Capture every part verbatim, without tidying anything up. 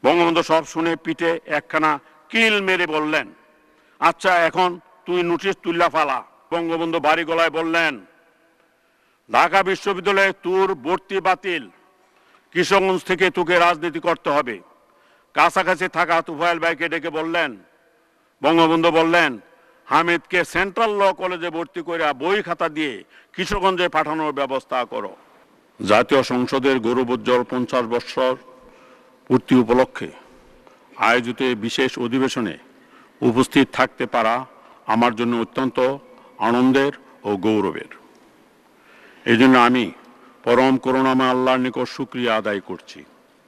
বঙ্গবন্ধু সব শুনে পিঠে একখানা কিল মেরে বললেন, আচ্ছা এখন তুই নোটিশ তুল্লা ফালা। বঙ্গবন্ধু বাড়ি গলায় বললেন, ঢাকা বিশ্ববিদ্যালয়ে তোর ভর্তি বাতিল, কিশোরগঞ্জ থেকে তোকে রাজনীতি করতে হবে। কাছাকাছি থাকা তুফাইল ভাইকে ডেকে বললেন, বঙ্গবন্ধু বললেন, হামিদকে সেন্ট্রাল ল কলেজে ভর্তি করে বই খাতা দিয়ে কিশোরগঞ্জে পাঠানোর ব্যবস্থা করো। জাতীয় সংসদের গৌরবোজ্জ্বল পঞ্চাশ বৎসর পূর্তি উপলক্ষে আয়োজিত বিশেষ অধিবেশনে উপস্থিত থাকতে পারা আমার জন্য অত্যন্ত আনন্দের ও গৌরবের। এই জন্য আমি পরম করুণাময় আল্লাহর নিকট শুকরিয়া আদায় করছি।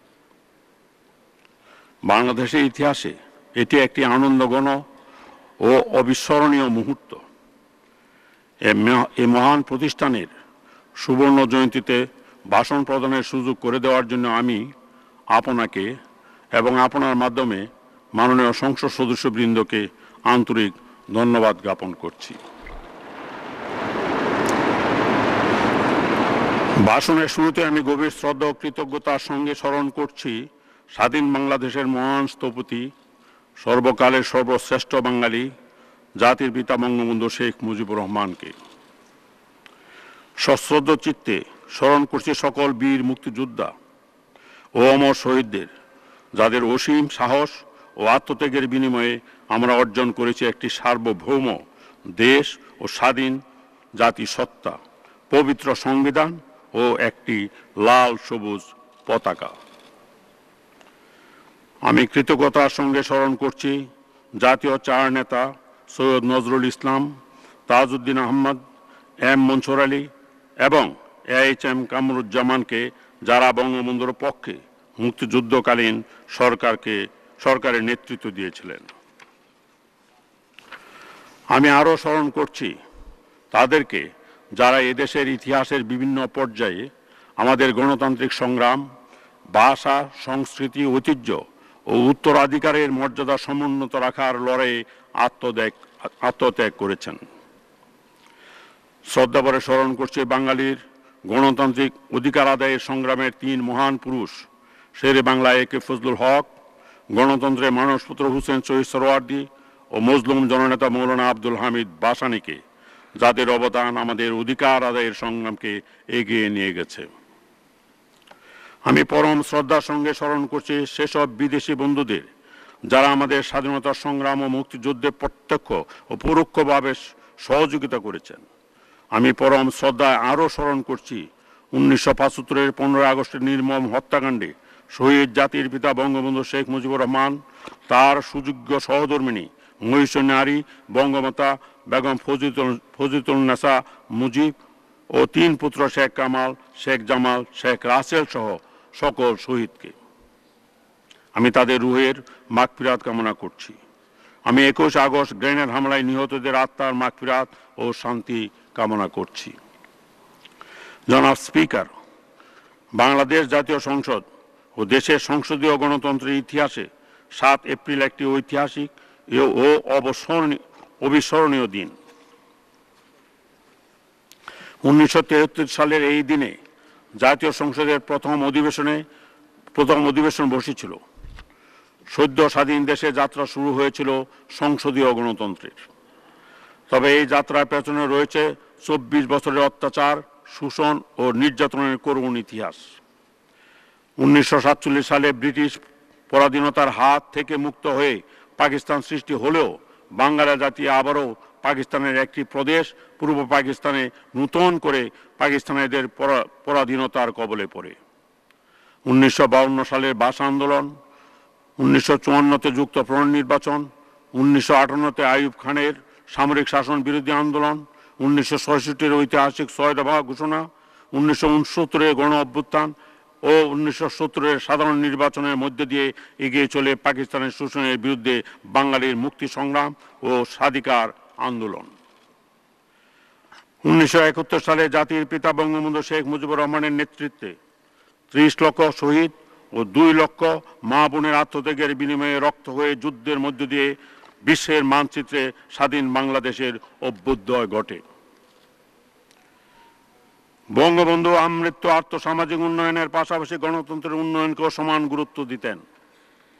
বাংলাদেশের ইতিহাসে এটি একটি আনন্দঘন ও অবিস্মরণীয় মুহূর্ত। এই মহান প্রতিষ্ঠানের সুবর্ণ জয়ন্তীতে ভাষণ প্রদানের সুযোগ করে দেওয়ার জন্য আমি আপনাকে এবং আপনার মাধ্যমে মাননীয় সংসদ সদস্যবৃন্দকে আন্তরিক ধন্যবাদ জ্ঞাপন করছি। ভাষণের শুরুতে আমি গভীর শ্রদ্ধা ও কৃতজ্ঞতার সঙ্গে স্মরণ করছি স্বাধীন বাংলাদেশের মহান স্থপতি, সর্বকালের সর্বশ্রেষ্ঠ বাঙালি, জাতির পিতা বঙ্গবন্ধু শেখ মুজিবুর রহমানকে। সশ্রদ্ধ চিত্তে স্মরণ করছি সকল বীর মুক্তিযোদ্ধা ও অমর শহীদদের, যাদের অসীম সাহস ও আত্মত্যাগের বিনিময়ে আমরা অর্জন করেছি একটি সার্বভৌম দেশ ও স্বাধীন জাতিসত্তা, পবিত্র সংবিধান ও একটি লাল সবুজ পতাকা। আমি কৃতজ্ঞতার সঙ্গে স্মরণ করছি জাতীয় চার নেতা সৈয়দ নজরুল ইসলাম, তাজউদ্দিন আহমদ, এম মনসুর আলী এবং এইচ এম কামরুজ্জামানকে, যারা বঙ্গবন্ধুর পক্ষে মুক্তিযুদ্ধকালীন সরকারকে সরকারের নেতৃত্ব দিয়েছিলেন। আমি আরও স্মরণ করছি তাদেরকে, যারা এদেশের ইতিহাসের বিভিন্ন পর্যায়ে আমাদের গণতান্ত্রিক সংগ্রাম, ভাষা, সংস্কৃতি, ঐতিহ্য ও উত্তরাধিকারের মর্যাদা সমুন্নত রাখার লড়াইয়ে আত্মত্যাগ আত্মত্যাগ করেছেন। শ্রদ্ধাভরে স্মরণ করছে বাঙালির গণতান্ত্রিক অধিকার আদায়ের সংগ্রামের তিন মহান পুরুষ, শেরে বাংলা এ কে ফজলুল হক, গণতন্ত্রের মানসপুত্র হুসেন শহীদ সোহরাওয়ার্দী ও মজলুম জননেতা মৌলানা আব্দুল হামিদ ভাসানীকে, যাদের অবদান আমাদের অধিকার আদায়ের সংগ্রামকে এগিয়ে নিয়ে গেছে। আমি পরম শ্রদ্ধার সঙ্গে স্মরণ করছি সেসব বিদেশি বন্ধুদের, যারা আমাদের স্বাধীনতা সংগ্রাম ও মুক্তিযুদ্ধে প্রত্যক্ষ ও পরোক্ষভাবে সহযোগিতা করেছেন। আমি পরম শ্রদ্ধায় আরও স্মরণ করছি উনিশশো পঁচাত্তরের পনেরোই আগস্টের নির্মম হত্যাকাণ্ডে শহীদ জাতির পিতা বঙ্গবন্ধু শেখ মুজিবুর রহমান, তার সুযোগ্য সহধর্মিণী মহিষী নারী বঙ্গমাতা বেগম ফজিলাতুন্নেসা মুজিব ও তিন পুত্র শেখ কামাল, শেখ জামাল, শেখ রাসেল সহ সকল শহীদকে। আমি তাদের রুহের মাগফিরাত কামনা করছি। আমি একুশ আগস্ট গ্রেনেড হামলায় নিহতদের আত্মার মাগফিরাত ও শান্তি কামনা করছি। জনাব স্পিকার, বাংলাদেশ জাতীয় সংসদ ও দেশের সংসদীয় গণতন্ত্রের ইতিহাসে সাত এপ্রিল একটি ঐতিহাসিক ও অবিস্মরণীয় দিন। উনিশশো তেহত্তর সালের এই দিনে জাতীয় সংসদের প্রথম অধিবেশনে প্রথম অধিবেশন বসেছিল। সদ্য স্বাধীন দেশে যাত্রা শুরু হয়েছিল সংসদীয় গণতন্ত্রের। তবে এই যাত্রার পেছনে রয়েছে চব্বিশ বছরের অত্যাচার, শোষণ ও নির্যাতনের করুণ ইতিহাস। উনিশশো সাতচল্লিশ সালে ব্রিটিশ পরাধীনতার হাত থেকে মুক্ত হয়ে পাকিস্তান সৃষ্টি হলেও বাঙালি জাতি আবারও পাকিস্তানের একটি প্রদেশ পূর্ব পাকিস্তানে নূতন করে পাকিস্তানিদের পরাধীনতার কবলে পড়ে। উনিশশো বাউন্ন সালের ভাষা আন্দোলন, উনিশশো চুয়ান্নতে যুক্ত পুনর্নির্বাচন, উনিশশো আটান্নতে আইয়ুব খানের সামরিক শাসন বিরোধী আন্দোলন, উনিশশো ছয়ষট্টির ঐতিহাসিক ছয় দফা ঘোষণা, উনিশশো উনসত্তরের গণ অভ্যুত্থান ও উনিশশো সত্তরের সাধারণ নির্বাচনের মধ্যে দিয়ে এগিয়ে চলে পাকিস্তানের শোষণের বিরুদ্ধে বাঙালির মুক্তি সংগ্রাম ও স্বাধিকার আন্দোলন। উনিশশো একাত্তর সালে জাতির পিতা বঙ্গবন্ধু শেখ মুজিবুর রহমানের নেতৃত্বে ত্রিশ লক্ষ শহীদ ও দুই লক্ষ মা বোনের আত্মত্যাগের বিনিময়ে রক্ত হয়ে যুদ্ধের মধ্য দিয়ে বিশ্বের মানচিত্রে স্বাধীন বাংলাদেশের অভ্যুদয় ঘটে। বঙ্গবন্ধু আমৃত্যু আর্থসামাজিক উন্নয়নের পাশাপাশি গণতন্ত্রের উন্নয়নকেও সমান গুরুত্ব দিতেন।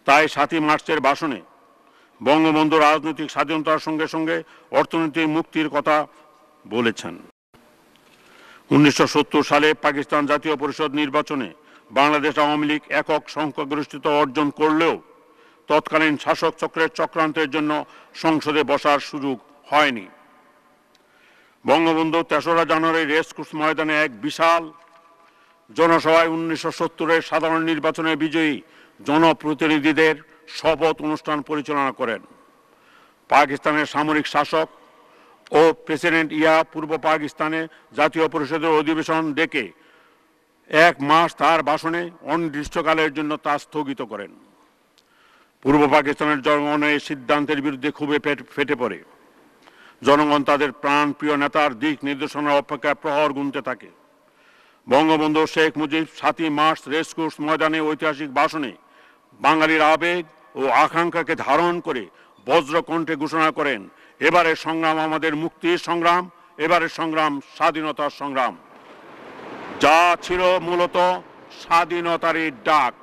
তাই সাতই মার্চের ভাষণে বঙ্গবন্ধু রাজনৈতিক স্বাধীনতার সঙ্গে সঙ্গে অর্থনৈতিক মুক্তির কথা বলেছেন। উনিশশো সত্তর সালে পাকিস্তান জাতীয় পরিষদ নির্বাচনে বাংলাদেশ আওয়ামী লীগ একক সংখ্যাগরিষ্ঠতা অর্জন করলেও তৎকালীন শাসক চক্রের চক্রান্তের জন্য সংসদে বসার সুযোগ হয়নি। বঙ্গবন্ধু তেসরা জানুয়ারি রেসকোর্স ময়দানে এক বিশাল জনসভায় উনিশশো সত্তরের সাধারণ নির্বাচনে বিজয়ী জনপ্রতিনিধিদের শপথ অনুষ্ঠান পরিচালনা করেন। পাকিস্তানের সামরিক শাসক ও প্রেসিডেন্ট ইয়া পূর্ব পাকিস্তানে জাতীয় পরিষদের অধিবেশন ডেকে এক মাস তার ভাষণে অনির্দিষ্টকালের জন্য তা স্থগিত করেন। পূর্ব পাকিস্তানের জনগণ এই সিদ্ধান্তের বিরুদ্ধে খুবই ফেটে পড়ে। জনগণ তাদের প্রাণপ্রিয় নেতার দিক নির্দেশনার অপেক্ষায় প্রহর গুনতে থাকে। বঙ্গবন্ধু শেখ মুজিব সাতই মার্চ রেসকোর্স ময়দানে ঐতিহাসিক ভাষণে বাঙালির আবেগ ও আকাঙ্ক্ষাকে ধারণ করে বজ্রকণ্ঠে ঘোষণা করেন, এবারের সংগ্রাম আমাদের মুক্তির সংগ্রাম, এবারের সংগ্রাম স্বাধীনতার সংগ্রাম, যা ছিল মূলত স্বাধীনতারই ডাক।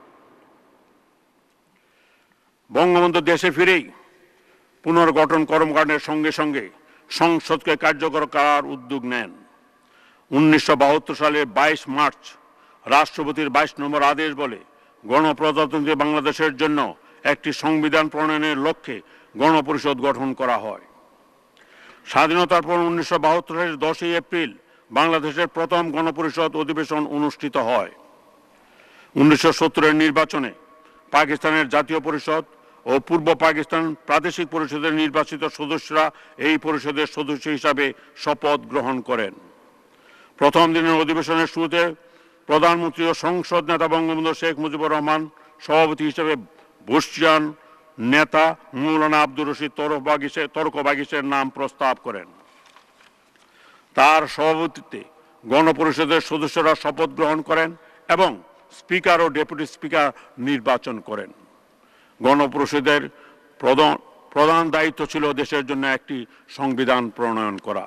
বঙ্গবন্ধু দেশে ফিরেই পুনর্গঠন কর্মকাণ্ডের সঙ্গে সঙ্গে সংসদকে কার্যকর করার উদ্যোগ নেন। উনিশশো বাহাত্তর সালের বাইশ মার্চ রাষ্ট্রপতির বাইশ নম্বর আদেশ বলে গণপ্রজাতন্ত্রী বাংলাদেশের জন্য একটি সংবিধান প্রণয়নের লক্ষ্যে গণপরিষদ গঠন করা হয়। স্বাধীনতার পর উনিশশো বাহাত্তর সালের দশই এপ্রিল বাংলাদেশের প্রথম গণপরিষদ অধিবেশন অনুষ্ঠিত হয়। উনিশশো সত্তরের নির্বাচনে পাকিস্তানের জাতীয় পরিষদ ও পূর্ব পাকিস্তান প্রাদেশিক পরিষদের নির্বাচিত সদস্যরা এই পরিষদের সদস্য হিসাবে শপথ গ্রহণ করেন। প্রথম দিনের অধিবেশনের শুরুতে প্রধানমন্ত্রী ও সংসদ নেতা বঙ্গবন্ধু শেখ মুজিবুর রহমান সভাপতি হিসেবে বর্ষিয়ান নেতা মৌলানা আব্দুর রশিদ তর্ক বাগিসের নাম প্রস্তাব করেন। তার সভাপতিত্বে গণপরিষদের সদস্যরা শপথ গ্রহণ করেন এবং স্পিকার ও ডেপুটি স্পিকার নির্বাচন করেন। গণপরিষদের প্রধান দায়িত্ব ছিল দেশের জন্য একটি সংবিধান প্রণয়ন করা।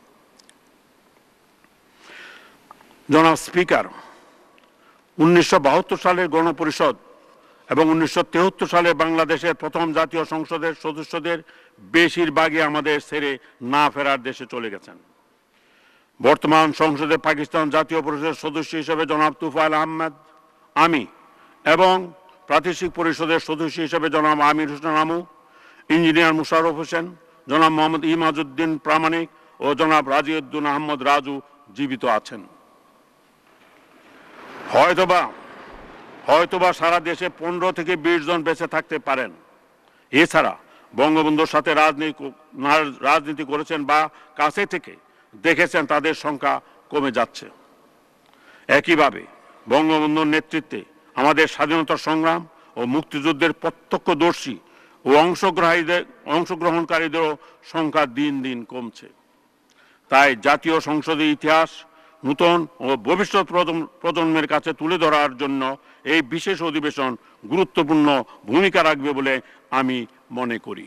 জনাব স্পিকার, উনিশশো বাহাত্তর সালের গণপরিষদ এবং উনিশশো তেহত্তর সালে বাংলাদেশের প্রথম জাতীয় সংসদের সদস্যদের বেশিরভাগই আমাদের ছেড়ে না ফেরার দেশে চলে গেছেন। বর্তমান সংসদে পাকিস্তান জাতীয় পরিষদের সদস্য হিসেবে জনাব তুফাইল আহমেদ, আমি এবং প্রাদেশিক পরিষদের সদস্য হিসেবে জনাব আমির হোসেন আমু, ইঞ্জিনিয়ার মুশারফ হোসেন, জনাব মোহাম্মদ ইমাজউদ্দিন প্রামাণিক ও জনাব রাজিউদ্দিন আহমদ রাজু জীবিত আছেন। হয়তোবা হয়তোবা সারা দেশে পনেরো থেকে বিশ জন বেঁচে থাকতে পারেন। এছাড়া বঙ্গবন্ধুর সাথে রাজনীতি রাজনীতি করেছেন বা কাছে থেকে দেখেছেন তাদের সংখ্যা কমে যাচ্ছে। একইভাবে বঙ্গবন্ধুর নেতৃত্বে আমাদের স্বাধীনতা সংগ্রাম ও মুক্তিযুদ্ধের প্রত্যক্ষদর্শী ও অংশগ্রহীদের অংশগ্রহণকারীদেরও সংখ্যা দিন দিন কমছে। তাই জাতীয় সংসদের ইতিহাস নূতন ও ভবিষ্যৎ প্রজন্মের কাছে তুলে ধরার জন্য এই বিশেষ অধিবেশন গুরুত্বপূর্ণ ভূমিকা রাখবে বলে আমি মনে করি।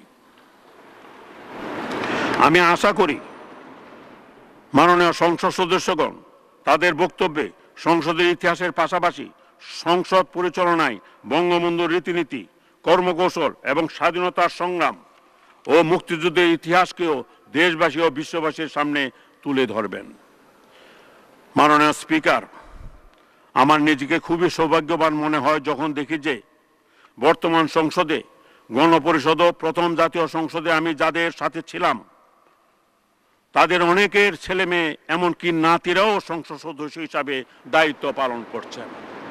আমি আশা করি মাননীয় সংসদ সদস্যগণ তাদের বক্তব্যে সংসদের ইতিহাসের পাশাপাশি সংসদ পরিচালনায় বঙ্গবন্ধুর রীতিনীতি, কর্মকৌশল এবং স্বাধীনতার সংগ্রাম ও মুক্তিযুদ্ধের ইতিহাসকেও দেশবাসী ও বিশ্ববাসীর সামনে তুলে ধরবেন। মাননীয় স্পিকার, আমার নিজেকে খুবই সৌভাগ্যবান মনে হয় যখন দেখি যে বর্তমান সংসদে গণপরিষদ ও প্রথম জাতীয় সংসদে আমি যাদের সাথে ছিলাম তাদের অনেকের ছেলে মেয়ে এমনকি নাতিরাও সংসদ সদস্য হিসাবে দায়িত্ব পালন করছেন।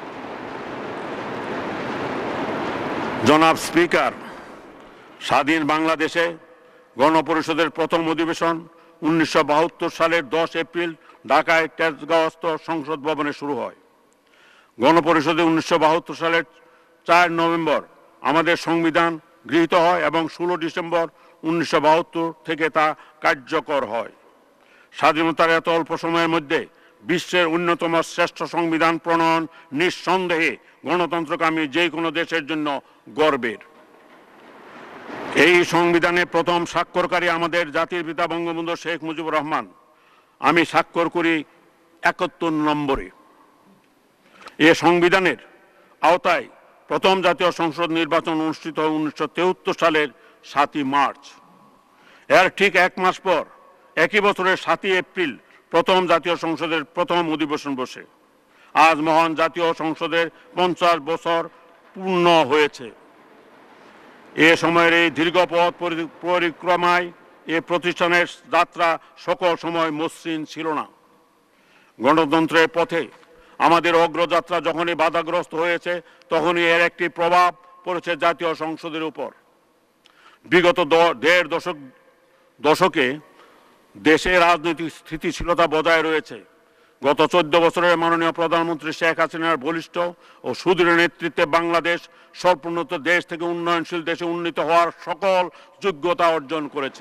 জনাব স্পিকার, স্বাধীন বাংলাদেশে গণপরিষদের প্রথম অধিবেশন উনিশশো বাহাত্তর সালের দশ এপ্রিল ঢাকায় তেজগাঁওস্থ সংসদ ভবনে শুরু হয়। গণপরিষদে উনিশশো বাহাত্তর সালের চার নভেম্বর আমাদের সংবিধান গৃহীত হয় এবং ষোলো ডিসেম্বর উনিশশো বাহাত্তর থেকে তা কার্যকর হয়। স্বাধীনতার এত অল্প সময়ের মধ্যে বিশ্বের অন্যতম শ্রেষ্ঠ সংবিধান প্রণয়ন নিঃসন্দেহে গণতন্ত্রকামী যে কোনো দেশের জন্য গর্বের। এই সংবিধানে প্রথম স্বাক্ষরকারী আমাদের জাতির পিতা বঙ্গবন্ধু শেখ মুজিবুর রহমান। আমি স্বাক্ষর করি একাত্তর নম্বরে। এ সংবিধানের আওতায় প্রথম জাতীয় সংসদ নির্বাচন অনুষ্ঠিত হয় উনিশশো তেহত্তর সালের সাতই মার্চ। এর ঠিক এক মাস পর একই বছরের সাতই এপ্রিল প্রথম জাতীয় সংসদের প্রথম অধিবেশন বসে। আজ মহান জাতীয় সংসদের পঞ্চাশ বছর পূর্ণ হয়েছে। এ সময়ের এই দীর্ঘ পথ পরিক্রমায় এ প্রতিষ্ঠানের যাত্রা সকল সময় মসৃণ ছিল না। গণতন্ত্রের পথে আমাদের অগ্রযাত্রা যখনই বাধাগ্রস্ত হয়েছে, তখনই এর একটি প্রভাব পড়েছে জাতীয় সংসদের উপর। বিগত দেড় দশক দশকে দেশে রাজনৈতিক স্থিতিশীলতা বজায় রয়েছে। গত চোদ্দ বছরের মাননীয় প্রধানমন্ত্রী শেখ হাসিনার বলিষ্ঠ ও সুদৃঢ় নেতৃত্বে বাংলাদেশ স্বল্পোন্নত দেশ থেকে উন্নয়নশীল দেশে উন্নীত হওয়ার সকল যোগ্যতা অর্জন করেছে।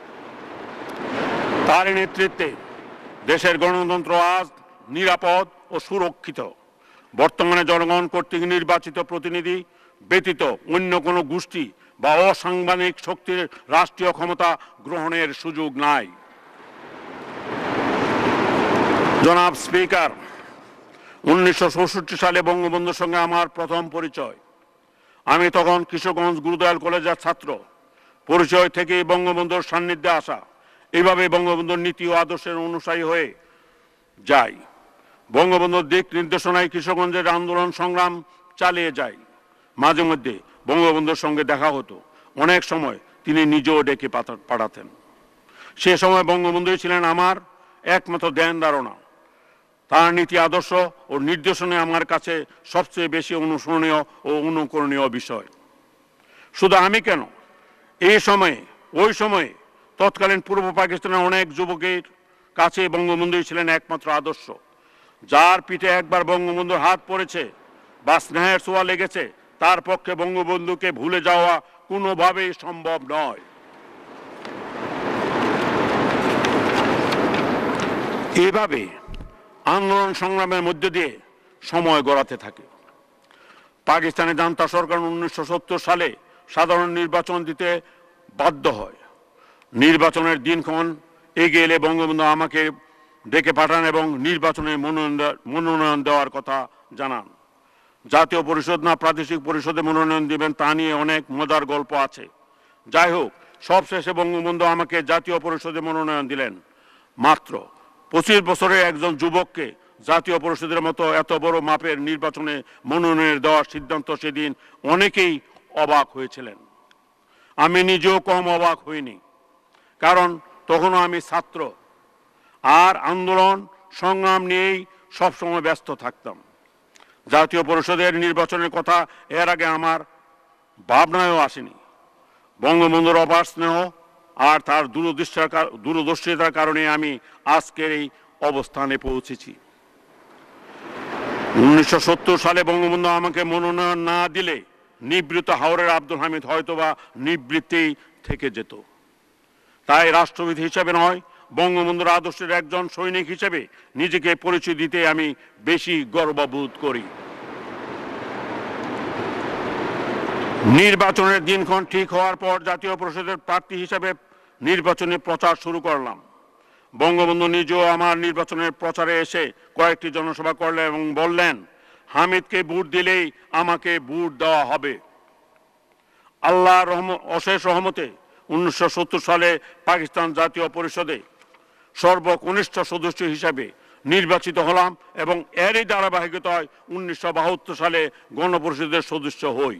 তার নেতৃত্বে দেশের গণতন্ত্র আজ নিরাপদ ও সুরক্ষিত। বর্তমানে জনগণ কর্তৃক নির্বাচিত প্রতিনিধি ব্যতীত অন্য কোনো গোষ্ঠী বা অসাংবিধানিক শক্তির রাষ্ট্রীয় ক্ষমতা গ্রহণের সুযোগ নাই। জনাব স্পিকার, উনিশশো চৌষট্টি সালে বঙ্গবন্ধুর সঙ্গে আমার প্রথম পরিচয়। আমি তখন কিশোরগঞ্জ গুরুদয়াল কলেজের ছাত্র। পরিচয় থেকেই বঙ্গবন্ধুর সান্নিধ্যে আসা, এইভাবে বঙ্গবন্ধুর নীতি ও আদর্শের অনুসারী হয়ে যাই। বঙ্গবন্ধুর দিক নির্দেশনায় কিশোরগঞ্জের আন্দোলন সংগ্রাম চালিয়ে যাই। মাঝে মধ্যে বঙ্গবন্ধুর সঙ্গে দেখা হতো, অনেক সময় তিনি নিজেও ডেকে পাঠাতেন। সে সময় বঙ্গবন্ধুই ছিলেন আমার একমাত্র ধ্যান ধারণা। তার নীতি আদর্শ ও নির্দেশনে আমার কাছে সবচেয়ে বেশি অনুসরণীয় ও অনুকরণীয় বিষয়। শুধু আমি কেন, এই সময়ে ওই সময়ে তৎকালীন পূর্ব পাকিস্তানের অনেক যুবকের কাছে বঙ্গবন্ধুই ছিলেন একমাত্র আদর্শ। যার পিঠে একবার বঙ্গবন্ধুর হাত পড়েছে বা স্নেহের ছোঁয়া লেগেছে, তার পক্ষে বঙ্গবন্ধুকে ভুলে যাওয়া কোনোভাবেই সম্ভব নয়। এভাবে আন্দোলন সংগ্রামের মধ্য দিয়ে সময় গড়াতে থাকে। পাকিস্তানি জান্তা সরকার উনিশশো সত্তর সালে সাধারণ নির্বাচন দিতে বাধ্য হয়। নির্বাচনের দিনক্ষণ এগিয়ে এলে বঙ্গবন্ধু আমাকে ডেকে পাঠান এবং নির্বাচনে মনোনয়ন দেওয়ার কথা জানান। জাতীয় পরিষদ না প্রাদেশিক পরিষদে মনোনয়ন দিবেন তা নিয়ে অনেক মজার গল্প আছে। যাই হোক, সবশেষে বঙ্গবন্ধু আমাকে জাতীয় পরিষদে মনোনয়ন দিলেন। মাত্র পঁচিশ বছরের একজন যুবককে জাতীয় পরিষদের মতো এত বড় মাপের নির্বাচনে মনোনয়ন দেওয়ার সিদ্ধান্ত সেদিন অনেকেই অবাক হয়েছিলেন। আমি নিজেও কম অবাক হইনি, কারণ তখনও আমি ছাত্র আর আন্দোলন সংগ্রাম নিয়েই সবসময় ব্যস্ত থাকতাম। জাতীয় পরিষদের নির্বাচনের কথা এর আগে আমার ভাবনায়ও আসেনি। বঙ্গবন্ধুর অপার স্নেহ আর তার দূরদৃষ্টার দূরদর্শিতার কারণে আমি আজকের এই অবস্থানে পৌঁছেছি। উনিশশো সত্তর সালে বঙ্গবন্ধু আমাকে মনোনয়ন না দিলে নিবৃত্ত হাওরের আব্দুল হামিদ হয়তোবা নিবৃত্তেই থেকে যেত। তাই রাষ্ট্রবিদ হিসেবে নয়, বঙ্গবন্ধুর আদর্শের একজন সৈনিক হিসেবে নিজেকে পরিচয় দিতে আমি বেশি গর্ববোধ করি। নির্বাচনের দিনক্ষণ ঠিক হওয়ার পর জাতীয় পরিষদের প্রার্থী হিসেবে নির্বাচনী প্রচার শুরু করলাম। বঙ্গবন্ধু নিজেও আমার নির্বাচনের প্রচারে এসে কয়েকটি জনসভা করলেন এবং বললেন, হামিদকে ভোট দিলেই আমাকে ভোট দেওয়া হবে। আল্লাহর অশেষ রহমতে উনিশশো সত্তর সালে পাকিস্তান জাতীয় পরিষদে সর্বকনিষ্ঠ সদস্য হিসাবে নির্বাচিত হলাম এবং এরই ধারাবাহিকতায় উনিশশো বাহাত্তর সালে গণপরিষদের সদস্য হই।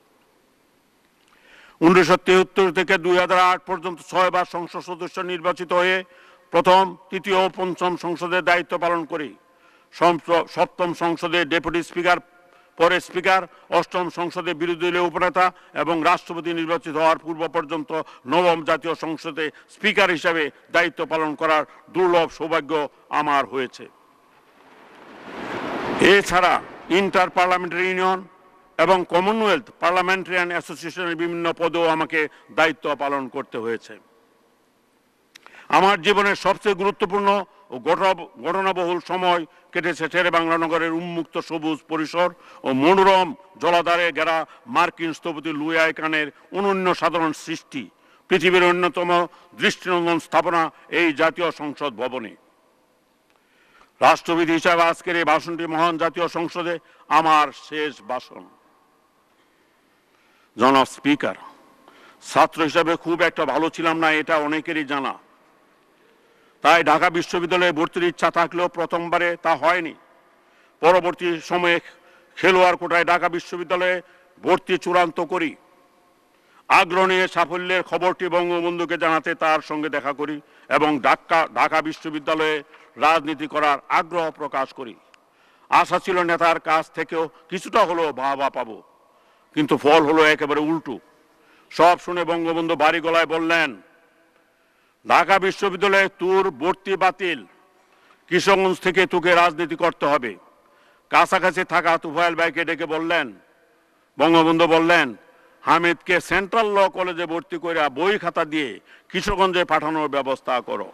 উনিশশো তেহত্তর থেকে দুই হাজার আট পর্যন্ত ছয়বার সংসদ সদস্য নির্বাচিত হয়ে প্রথম, তৃতীয় ও পঞ্চম সংসদের দায়িত্ব পালন করি। সপ্তম সংসদে ডেপুটি স্পিকার, পরে স্পিকার, অষ্টম সংসদে বিরোধী দলীয় উপনেতা এবং রাষ্ট্রপতি নির্বাচিত হওয়ার পূর্ব পর্যন্ত নবম জাতীয় সংসদে স্পিকার হিসাবে দায়িত্ব পালন করার দুর্লভ সৌভাগ্য আমার হয়েছে। এছাড়া ইন্টার পার্লামেন্টারি ইউনিয়ন এবং কমনওয়েলথ পার্লামেন্টারিয়ান অ্যাসোসিয়েশনের বিভিন্ন পদেও আমাকে দায়িত্ব পালন করতে হয়েছে। আমার জীবনের সবচেয়ে গুরুত্বপূর্ণ ও ঘটনাবহুল সময় কেটেছে শেরেবাংলা নগরের উন্মুক্ত সবুজ পরিসর ও মনোরম জলাধারে ঘেরা মার্কিন স্থপতি লুই আইকানের অনন্য সাধারণ সৃষ্টি, পৃথিবীর অন্যতম দৃষ্টিনন্দন স্থাপনা এই জাতীয় সংসদ ভবনে। রাষ্ট্রবিদ হিসাবে আজকের এই ভাষণটি মহান জাতীয় সংসদে আমার শেষ ভাষণ। জনাব স্পিকার, ছাত্র হিসাবে খুব একটা ভালো ছিলাম না, এটা অনেকেরই জানা। তাই ঢাকা বিশ্ববিদ্যালয়ে ভর্তির ইচ্ছা থাকলেও প্রথমবারে তা হয়নি। পরবর্তী সময়ে খেলোয়াড় কোটায় ঢাকা বিশ্ববিদ্যালয়ে ভর্তি চূড়ান্ত করি। আগ্রহ নিয়ে সাফল্যের খবরটি বঙ্গবন্ধুকে জানাতে তার সঙ্গে দেখা করি এবং ঢাকা ঢাকা বিশ্ববিদ্যালয়ে রাজনীতি করার আগ্রহ প্রকাশ করি। আশা ছিল নেতার কাছ থেকেও কিছুটা হলেও বাহবা পাবো, কিন্তু ফল হলো একেবারে উল্টো। সব শুনে বঙ্গবন্ধু বাড়ি গলায় বললেন, ঢাকা বিশ্ববিদ্যালয়ে তোর ভর্তি বাতিল, কিশোরগঞ্জ থেকে তোকে রাজনীতি করতে হবে। কাছাকাছি থাকা তুফাইল ভাইকে ডেকে বললেন, বঙ্গবন্ধু বললেন, হামিদকে সেন্ট্রাল ল কলেজে ভর্তি করে বই খাতা দিয়ে কিশোরগঞ্জে পাঠানোর ব্যবস্থা করো।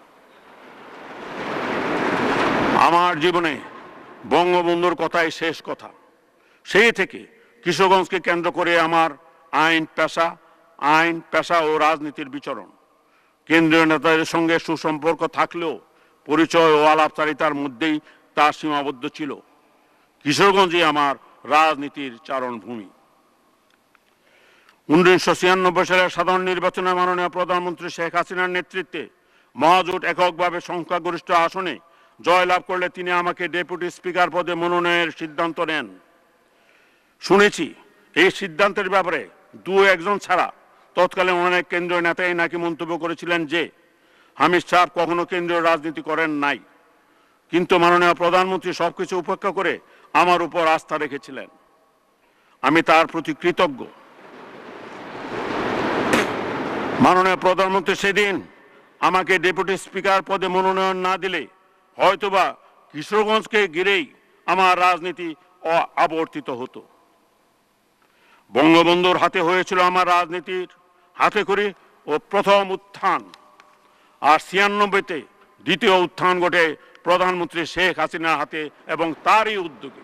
আমার জীবনে বঙ্গবন্ধুর কথাই শেষ কথা। সেই থেকে কিশোরগঞ্জকে কেন্দ্র করে আমার আইন পেশা আইন পেশা ও রাজনীতির বিচরণ। কেন্দ্রীয় নেতাদের সঙ্গে সুসম্পর্ক থাকলেও পরিচয় ও আলাপচারিতার মধ্যেই তা সীমাবদ্ধ ছিল। কিশোরগঞ্জে আমার রাজনীতির চারণভূমি। উনিশশো ছিয়ানব্বই সালের সাধারণ নির্বাচনে মাননীয় প্রধানমন্ত্রী শেখ হাসিনার নেতৃত্বে মহাজোট এককভাবে সংখ্যাগরিষ্ঠ আসনে জয়লাভ করলে তিনি আমাকে ডেপুটি স্পিকার পদে মনোনয়নের সিদ্ধান্ত নেন। শুনেছি এই সিদ্ধান্তের ব্যাপারে দু একজন ছাড়া তৎকালীন অনেক কেন্দ্রীয় নেতাই নাকি মন্তব্য করেছিলেন যে হামিদ সাহেব কখনো কেন্দ্রীয় রাজনীতি করেন নাই, কিন্তু মাননীয় প্রধানমন্ত্রী সবকিছু উপেক্ষা করে আমার উপর আস্থা রেখেছিলেন। আমি তার প্রতি কৃতজ্ঞ। মাননীয় প্রধানমন্ত্রী সেদিন আমাকে ডেপুটি স্পিকার পদে মনোনয়ন না দিলে হয়তোবা কিশোরগঞ্জকে ঘিরেই আমার রাজনীতি আবর্তিত হতো। বঙ্গবন্ধুর হাতে হয়েছিল আমার রাজনীতির হাতে করে ও প্রথম উত্থান, আর ছিয়ানব্বইতে দ্বিতীয় উত্থান ঘটে প্রধানমন্ত্রী শেখ হাসিনার হাতে এবং তারই উদ্যোগে।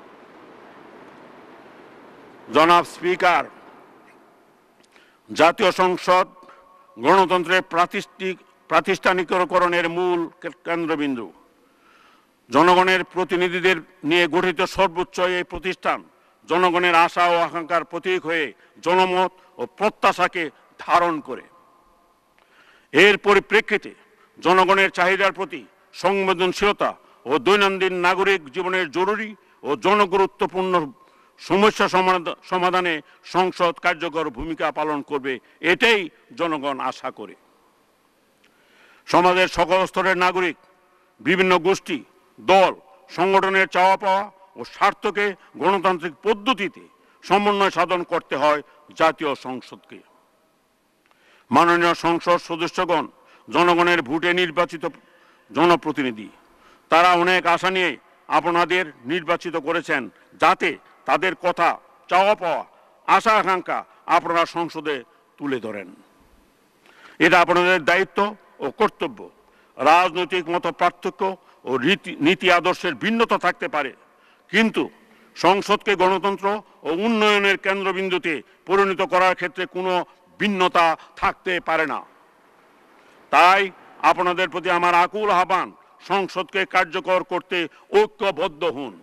জনাব স্পিকার, জাতীয় সংসদ গণতন্ত্রের প্রাতিষ্ঠিক প্রাতিষ্ঠানিকরণের মূল কেন্দ্রবিন্দু। জনগণের প্রতিনিধিদের নিয়ে গঠিত সর্বোচ্চ এই প্রতিষ্ঠান জনগণের আশা ও আকাঙ্ক্ষার প্রতীক হয়ে জনমত ও প্রত্যাশাকে ধারণ করে। এর পরিপ্রেক্ষিতে জনগণের চাহিদার প্রতি সংবেদনশীলতা ও দৈনন্দিন নাগরিক জীবনের জরুরি ও জনগুরুত্বপূর্ণ সমস্যা সমাধানে সংসদ কার্যকর ভূমিকা পালন করবে, এটাই জনগণ আশা করে। সমাজের সকল স্তরের নাগরিক, বিভিন্ন গোষ্ঠী, দল, সংগঠনের চাওয়া পাওয়া ও স্বার্থকে গণতান্ত্রিক পদ্ধতিতে সমন্বয় সাধন করতে হয় জাতীয় সংসদকে। মাননীয় সংসদ সদস্যগণ জনগণের ভোটে নির্বাচিত জনপ্রতিনিধি। তারা অনেক আশা নিয়ে আপনাদের নির্বাচিত করেছেন, যাতে তাদের কথা, চাওয়া পাওয়া, আশা আকাঙ্ক্ষা আপনারা সংসদে তুলে ধরেন। এটা আপনাদের দায়িত্ব ও কর্তব্য। রাজনৈতিক মত পার্থক্য ও রীতি নীতি আদর্শের ভিন্নতা থাকতে পারে, কিন্তু সংসদকে গণতন্ত্র ও উন্নয়নের কেন্দ্রবিন্দুতে পরিণত করার ক্ষেত্রে কোনো ভিন্নতা থাকতে পারে না। তাই আপনাদের প্রতি আমার আকুল আহ্বান, সংসদকে কার্যকর করতে ঐক্যবদ্ধ হন।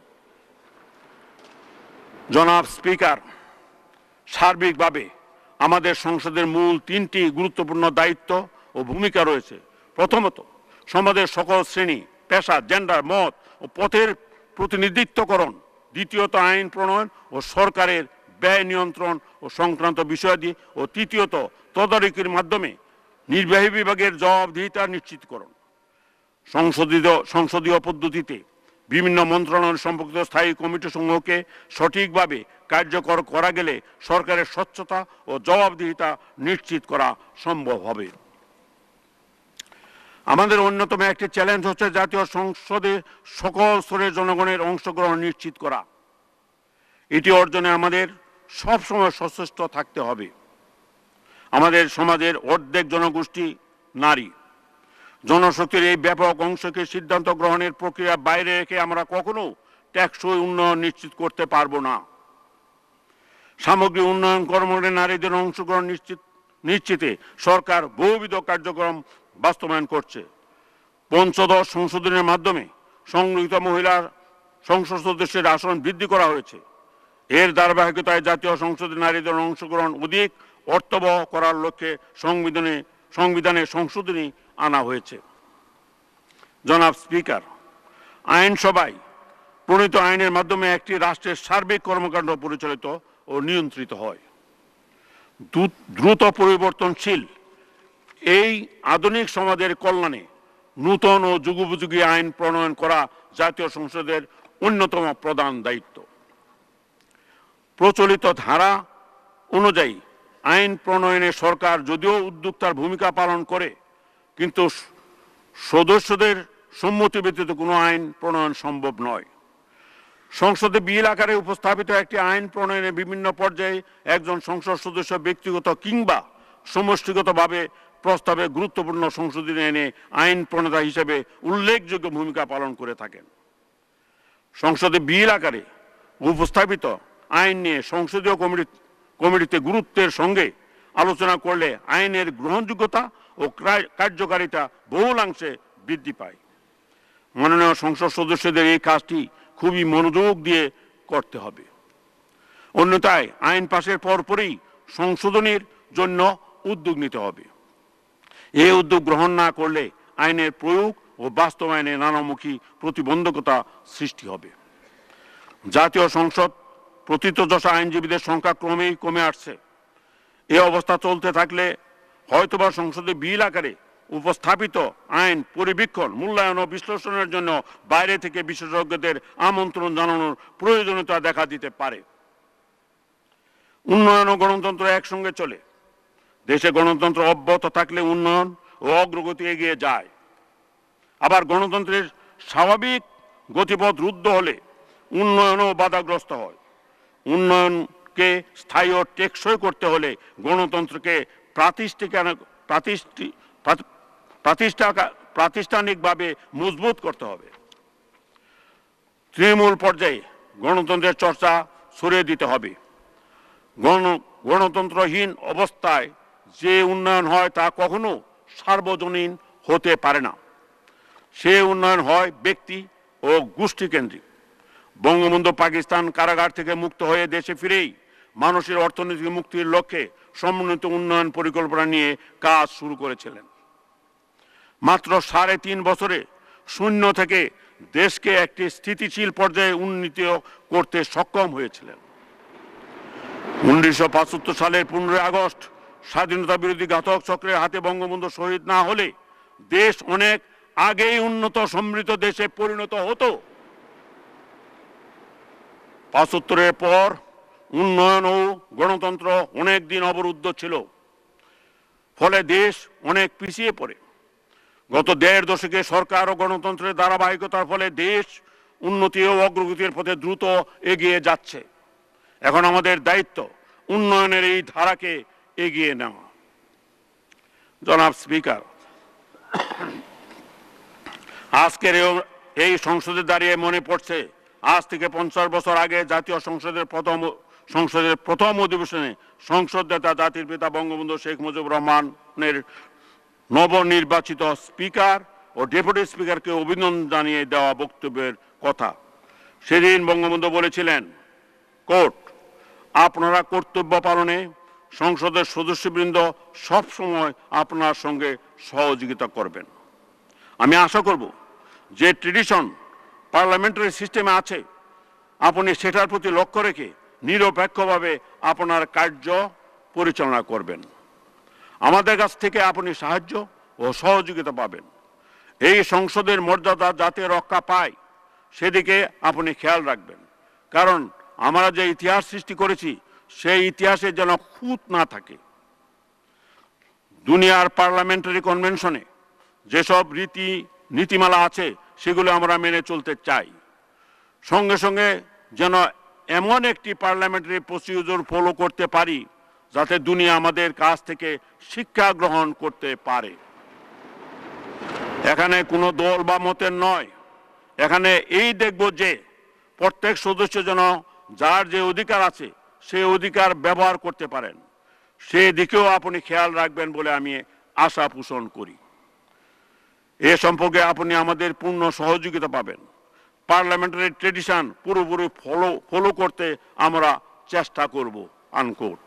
জনাব স্পিকার, সার্বিকভাবে আমাদের সংসদের মূল তিনটি গুরুত্বপূর্ণ দায়িত্ব ও ভূমিকা রয়েছে। প্রথমত, সমাজের সকল শ্রেণী, পেশা, জেন্ডার, মত ও পথের প্রতিনিধিত্বকরণ। দ্বিতীয়ত, আইন প্রণয়ন ও সরকারের ব্যয় নিয়ন্ত্রণ ও সংক্রান্ত বিষয়াদি। ও তৃতীয়ত, তদারকির মাধ্যমে নির্বাহী বিভাগের জবাবদিহিতা নিশ্চিতকরণ। সংসদীয় সংসদীয় পদ্ধতিতে বিভিন্ন মন্ত্রণালয় সম্পর্কিত স্থায়ী কমিটি সমূহকে সঠিকভাবে কার্যকর করা গেলে সরকারের স্বচ্ছতা ও জবাবদিহিতা নিশ্চিত করা সম্ভব হবে। আমাদের অন্যতম একটি চ্যালেঞ্জ হচ্ছে জাতীয় সংসদে সকল স্তরের জনগণের অংশগ্রহণ নিশ্চিত করা। এটি অর্জনে আমাদের সবসময় সচেষ্ট থাকতে হবে। আমাদের সমাজের অর্ধেক জনগোষ্ঠী নারী। জনশক্তির এই ব্যাপক অংশকে সিদ্ধান্ত গ্রহণের প্রক্রিয়া বাইরে রেখে আমরা কখনো টেকসই উন্নয়ন নিশ্চিত করতে পারবো না। সামগ্রিক উন্নয়ন কর্মকাণ্ডে নারীদের অংশগ্রহণ নিশ্চিত নিশ্চিতে সরকার বহুবিধ কার্যক্রম বাস্তবায়ন করছে। পঞ্চদশ সংশোধনের মাধ্যমে সংরক্ষিত মহিলা সংসদ সদস্যের আসন বৃদ্ধি করা হয়েছে। এর ধারাবাহিকতায় জাতীয় সংসদে নারীদের অংশগ্রহণ অধিক অর্থবহ করার লক্ষ্যে সংবিধানে সংবিধানে সংশোধনী আনা হয়েছে। জনাব স্পিকার, আইনসভায় প্রণীত আইনের মাধ্যমে একটি রাষ্ট্রের সার্বিক কর্মকাণ্ড পরিচালিত ও নিয়ন্ত্রিত হয়। দ্রুত পরিবর্তনশীল এই আধুনিক সমাজের কল্যাণে নূতন ও যুগোপযোগী আইন প্রণয়ন করা জাতীয় সংসদের অন্যতম প্রধান দায়িত্ব। প্রচলিত ধারা অনুযায়ী আইন প্রণয়নে সরকার যদিও উদ্যোক্তার ভূমিকা পালন করে, কিন্তু সদস্যদের সম্মতি ব্যতীত কোনো আইন প্রণয়ন সম্ভব নয়। সংসদে বিল আকারে উপস্থাপিত একটি আইন প্রণয়নে বিভিন্ন পর্যায়ে একজন সংসদ সদস্য ব্যক্তিগত কিংবা সমষ্টিগতভাবে প্রস্তাবে গুরুত্বপূর্ণ সংশোধনী এনে আইন প্রণেতা হিসেবে উল্লেখযোগ্য ভূমিকা পালন করে থাকেন। সংসদে বিল আকারে উপস্থাপিত আইন নিয়ে সংসদীয় কমিটি কমিটিতে গুরুত্বের সঙ্গে আলোচনা করলে আইনের গ্রহণযোগ্যতা ও কার্যকারিতা বহুলাংশে বৃদ্ধি পায়। মাননীয় সংসদ সদস্যদের এই কাজটি খুবই মনোযোগ দিয়ে করতে হবে, অন্যথায় আইন পাশের পরপরই সংশোধনীর জন্য উদ্যোগ নিতে হবে। এই উদ্যোগ গ্রহণ না করলে আইনের প্রয়োগ ও বাস্তবায়নে নানামুখী প্রতিবন্ধকতা সৃষ্টি হবে। জাতীয় সংসদ প্রথিতযশা আইনজীবীদের সংখ্যা ক্রমেই কমে আসছে। এ অবস্থা চলতে থাকলে হয়তোবা সংসদে বিল আকারে উপস্থাপিত আইন পরিবীক্ষণ, মূল্যায়ন ও বিশ্লেষণের জন্য বাইরে থেকে বিশেষজ্ঞদের আমন্ত্রণ জানানোর প্রয়োজনীয়তা দেখা দিতে পারে। উন্নয়ন ও গণতন্ত্র একসঙ্গে চলে। দেশে গণতন্ত্র অব্যাহত থাকলে উন্নয়ন ও অগ্রগতি এগিয়ে যায়। আবার গণতন্ত্রের স্বাভাবিক গতিপথ রুদ্ধ হলে উন্নয়নও বাধাগ্রস্ত হয়। উন্নয়নকে স্থায়ী ও টেকসই করতে হলে গণতন্ত্রকে প্রাতিষ্ঠানিকভাবে মজবুত করতে হবে। তৃণমূল পর্যায়ে গণতন্ত্রের চর্চা ছড়িয়ে দিতে হবে। গণ গণতন্ত্রহীন অবস্থায় যে উন্নয়ন হয় তা কখনো সার্বজনীন হতে পারে না। সে উন্নয়ন হয় ব্যক্তি ও গোষ্ঠীকেন্দ্রিক। বঙ্গবন্ধু পাকিস্তান কারাগার থেকে মুক্ত হয়ে দেশে ফিরেই মানুষের অর্থনৈতিক মুক্তির লক্ষ্যে সমন্বিত উন্নয়ন পরিকল্পনা নিয়ে কাজ শুরু করেছিলেন। মাত্র সাড়ে তিন বছরে শূন্য থেকে দেশকে একটি স্থিতিশীল পর্যায়ে উন্নীত করতে সক্ষম হয়েছিলেন। উনিশশো পঁচাত্তর সালের পনেরোই আগস্ট স্বাধীনতা বিরোধী ঘাতক চক্রের হাতে বঙ্গবন্ধু শহীদ না হলে দেশ অনেক আগেই উন্নত সমৃদ্ধ দেশে পরিণত হতো। পঁচাত্তরের পর উন্নয়ন ও গণতন্ত্র অনেক দিন অবরুদ্ধ ছিল, ফলে দেশ অনেক পিছিয়ে পড়ে। গত দেড় দশকে সরকার ও গণতন্ত্রের ধারাবাহিকতার ফলে দেশ উন্নতি ও অগ্রগতির পথে দ্রুত এগিয়ে যাচ্ছে। এখন আমাদের দায়িত্ব উন্নয়নের এই ধারাকে এগিয়ে নেওয়া। জনাব স্পিকার, আজকের এই সংসদে দাঁড়িয়ে মনে পড়ছে আজ থেকে পঞ্চাশ বছর আগে জাতীয় সংসদের প্রথম সংসদের প্রথম অধিবেশনে সংসদ নেতা জাতির পিতা বঙ্গবন্ধু শেখ মুজিবুর রহমানের নবনির্বাচিত স্পিকার ও ডেপুটি স্পিকারকে অভিনন্দন জানিয়ে দেওয়া বক্তব্যের কথা। সেদিন বঙ্গবন্ধু বলেছিলেন, কোর্ট, আপনারা কর্তব্য পালনে সংসদের সদস্যবৃন্দ সবসময় আপনার সঙ্গে সহযোগিতা করবেন। আমি আশা করব যে ট্রেডিশন পার্লামেন্টারি সিস্টেমে আছে আপনি সেটার প্রতি লক্ষ্য রেখে নিরপেক্ষভাবে আপনার কার্য পরিচালনা করবেন। আমাদের কাছ থেকে আপনি সাহায্য ও সহযোগিতা পাবেন। এই সংসদের মর্যাদা যাতে রক্ষা পায় সেদিকে আপনি খেয়াল রাখবেন, কারণ আমরা যে ইতিহাস সৃষ্টি করেছি সেই ইতিহাসে যেন খুঁত না থাকে। দুনিয়ার পার্লামেন্টারি কনভেনশনে যেসব রীতি নীতিমালা আছে সেগুলো আমরা মেনে চলতে চাই। সঙ্গে সঙ্গে যেন এমন একটি পার্লামেন্টারি প্রসিডিউর ফলো করতে পারি যাতে দুনিয়া আমাদের কাছ থেকে শিক্ষা গ্রহণ করতে পারে। এখানে কোনো দল বা মতের নয়, এখানে এই দেখব যে প্রত্যেক সদস্য যেন যার যে অধিকার আছে সেই অধিকার ব্যবহার করতে পারেন, সেদিকেও আপনি খেয়াল রাখবেন বলে আমি আশা পোষণ করি। এ সম্পর্কে আপনি আমাদের পূর্ণ সহযোগিতা পাবেন। পার্লামেন্টারি ট্রেডিশন পুরোপুরি ফলো ফলো করতে আমরা চেষ্টা করব আনকোট।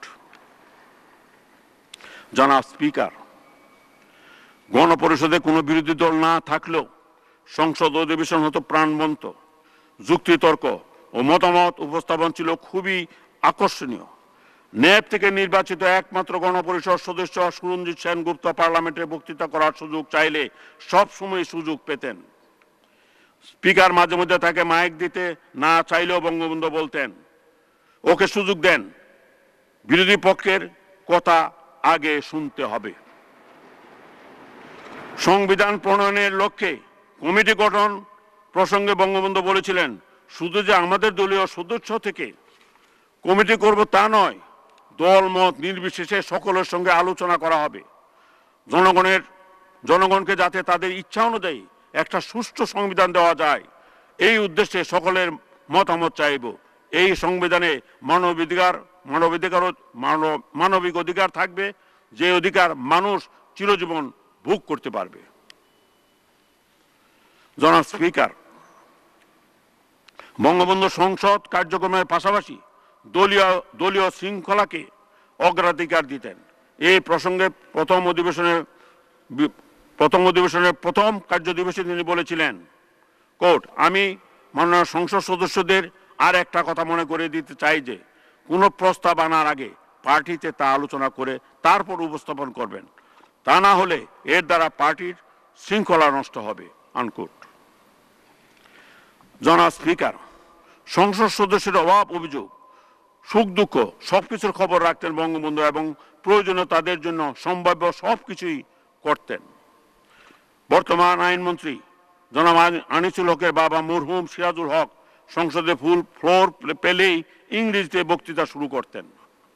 জনাব স্পিকার, গণপরিষদে কোনো বিরোধী দল না থাকলেও সংসদ অধিবেশন হতো প্রাণবন্ত, যুক্তিতর্ক ও মতামত উপস্থাপন ছিল খুবই আকর্ষণীয়। ন্যাপ থেকে নির্বাচিত একমাত্র গণপরিষদ সদস্য সুরঞ্জিত সেনগুপ্ত পার্লামেন্টে বক্তৃতা করার সুযোগ চাইলে সব সময় সুযোগ পেতেন। স্পিকার মাঝে মধ্যে তাকে মাইক দিতে না চাইলেও বঙ্গবন্ধু বলতেন, ওকে সুযোগ দেন, বিরোধী পক্ষের কথা আগে শুনতে হবে। সংবিধান প্রণয়নের লক্ষ্যে কমিটি গঠন প্রসঙ্গে বঙ্গবন্ধু বলেছিলেন, শুধু যে আমাদের দলীয় সদস্য থেকে কমিটি করব তা নয়, দল মত নির্বিশেষে সকলের সঙ্গে আলোচনা করা হবে। জনগণের জনগণকে যাতে তাদের ইচ্ছা অনুযায়ী একটা সুষ্ঠু সংবিধান দেওয়া যায়, এই উদ্দেশ্যে সকলের মতামত চাইব। এই সংবিধানে মানবাধিকার মানবাধিকার মানবিক অধিকার থাকবে, যে অধিকার মানুষ চিরজীবন ভোগ করতে পারবে। জনাব স্পিকার, বঙ্গবন্ধু সংসদ কার্যক্রমের পাশাপাশি দলীয় দলীয় শৃঙ্খলাকে অগ্রাধিকার দিতেন। এই প্রসঙ্গে প্রথম অধিবেশনে প্রথম অধিবেশনের প্রথম কার্যদিবসে তিনি বলেছিলেন, কোট, আমি মাননীয় সংসদ সদস্যদের আর একটা কথা মনে করে দিতে চাই যে কোনো প্রস্তাব আনার আগে পার্টিতে তা আলোচনা করে তারপর উপস্থাপন করবেন, তা না হলে এর দ্বারা পার্টির শৃঙ্খলা নষ্ট হবে আনকোট। জনাব স্পিকার, সংসদ সদস্যের অভাব অভিযোগ, সুখ দুঃখ সবকিছুর খবর রাখতেন বঙ্গবন্ধু এবং প্রয়োজনে তাদের জন্য সম্ভাব্য সবকিছুই করতেন। বর্তমান আইনমন্ত্রী জনাব আনিসুল হকের বাবা মরহুম সিরাজুল হক সংসদে ফুল ফ্লোর পেলেই ইংরেজিতে বক্তৃতা শুরু করতেন।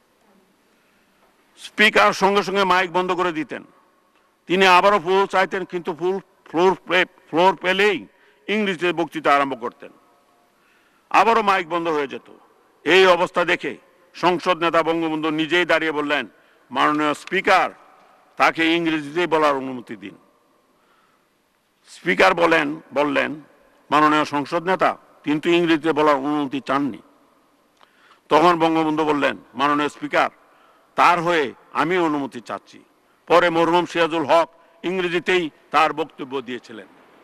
স্পিকার সঙ্গে সঙ্গে মাইক বন্ধ করে দিতেন। তিনি আবারও ফুল চাইতেন, কিন্তু ফুল ফ্লোর ফ্লোর পেলেই ইংরেজিতে বক্তৃতা আরম্ভ করতেন। আবারও মাইক বন্ধ হয়ে যেত। এই অবস্থা দেখে সংসদ নেতা বঙ্গবন্ধু নিজেই দাঁড়িয়ে বললেন, মাননীয় স্পিকার, তাকে ইংরেজিতে বলার অনুমতি দিন। স্পিকার বলেন বললেন মাননীয় সংসদ নেতা কিন্তু ইংরেজিতে বলার অনুমতি চাননি। তখন বঙ্গবন্ধু বললেন, মাননীয় স্পিকার, তার হয়ে আমি অনুমতি চাচ্ছি। পরে মরহুম সিরাজুল হক ইংরেজিতেই তার বক্তব্য দিয়েছিলেন।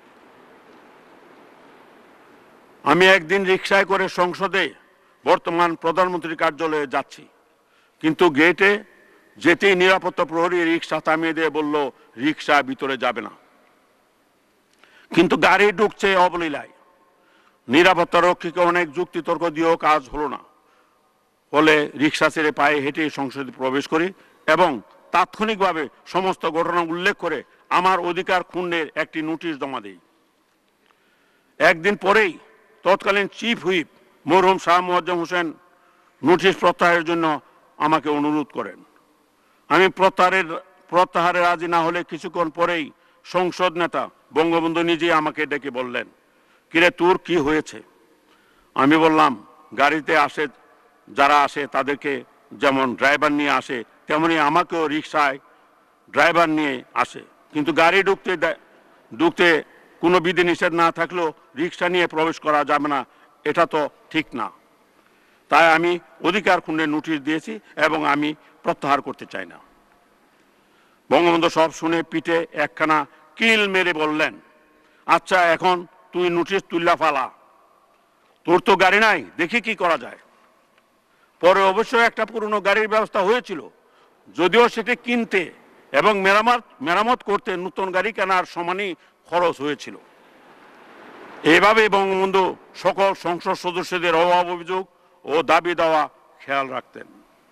আমি একদিন রিকশায় করে সংসদে বর্তমান প্রধানমন্ত্রীর কার্যালয়ে যাচ্ছি, কিন্তু গেটে যেতেই নিরাপত্তা প্রহরী রিকশা থামিয়ে দিয়ে বলল, রিকশা ভিতরে যাবে না। কিন্তু গাড়ি ঢুকছে অবলীলায়। নিরাপত্তা রক্ষীকে অনেক যুক্তিতর্ক দিয়েও কাজ হলো না। ফলে রিকশা ছেড়ে পায়ে হেঁটে সংসদে প্রবেশ করি এবং তাৎক্ষণিকভাবে সমস্ত ঘটনা উল্লেখ করে আমার অধিকার ক্ষুণ্ণের একটি নোটিশ জমা দেই। একদিন পরেই তৎকালীন চিফ হুইপ মরহুম শাহ মোয়াজ্জেম হোসেন নোটিশ প্রত্যাহারের জন্য আমাকে অনুরোধ করেন। আমি প্রত্যাহারের প্রত্যাহারে রাজি না হলে কিছুক্ষণ পরেই সংসদ নেতা বঙ্গবন্ধু নিজেই আমাকে ডেকে বললেন, কিরে তোর কি হয়েছে? আমি বললাম, গাড়িতে আসে যারা আসে তাদেরকে যেমন ড্রাইভার নিয়ে আসে তেমনি আমাকেও রিকশায় ড্রাইভার নিয়ে আসে, কিন্তু গাড়ি ঢুকতে ঢুকতে কোনো বিধি নিষেধ না থাকলেও রিকশা নিয়ে প্রবেশ করা যাবে না, এটা তো ঠিক না। তাই আমি অধিকার ক্ষুণ্ণের নোটিশ দিয়েছি এবং আমি প্রত্যাহার করতে চাই না। বঙ্গবন্ধু সব শুনে পিঠে একখানা কিল মেরে বললেন, আচ্ছা এখন তুই নোটিশ তুল্লা ফালা, তোর তো গাড়ি নাই, দেখি কি করা যায়। পরে অবশ্যই একটা পুরনো গাড়ির ব্যবস্থা হয়েছিল, যদিও সেটি কিনতে এবং মেরামত মেরামত করতে নতুন গাড়ি কেনার সমানই খরচ হয়েছিল। এভাবে বঙ্গবন্ধু সকল সংসদ সদস্যদের অভাব অভিযোগ ও দাবি দেওয়া খেয়াল রাখতেন।